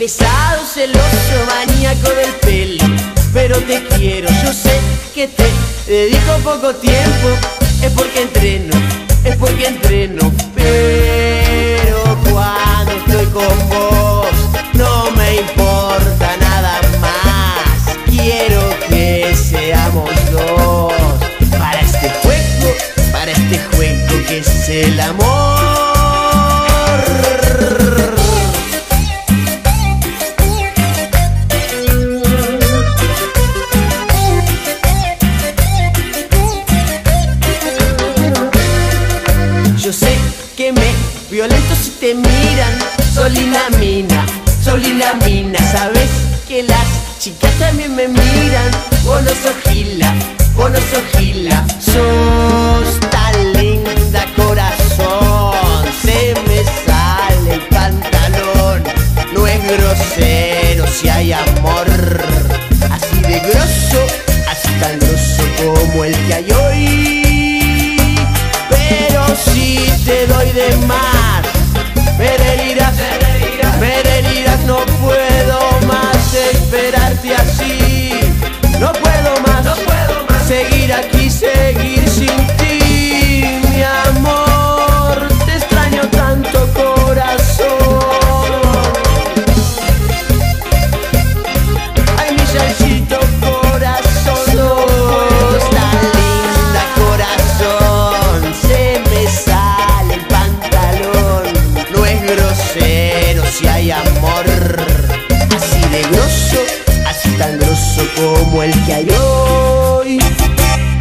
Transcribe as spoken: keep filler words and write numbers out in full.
pesado, celoso, maníaco del pelo. Pero te quiero, yo sé que te dedico poco tiempo. Es porque entreno, es porque entreno. Pero cuando estoy con vos no me importa nada más. Quiero que seamos dos para este juego, para este juego que es el amor. Yo sé que me violento si te miran. Solina mina, solina mina. Sabes que las chicas también me miran. Vos no sos gila, vos no sos gila. Sos tan linda, corazón. Se me sale el pantalón. No es grosero si hay amor. Así de grosso, así tan grosso como el que hay hoy. Pero si te doy de más, me delirás, me delirás. No puedo más esperarte así. No puedo más, no puedo más seguir aquí, seguir sin ti. Mi amor, te extraño tanto, corazón. Ay, mi chanchito, corazón. Sos tan linda, corazón. Se me sale el pantalón. No es grosero si hay amor. Así de grosso, así tan grosso como el que hay hoy.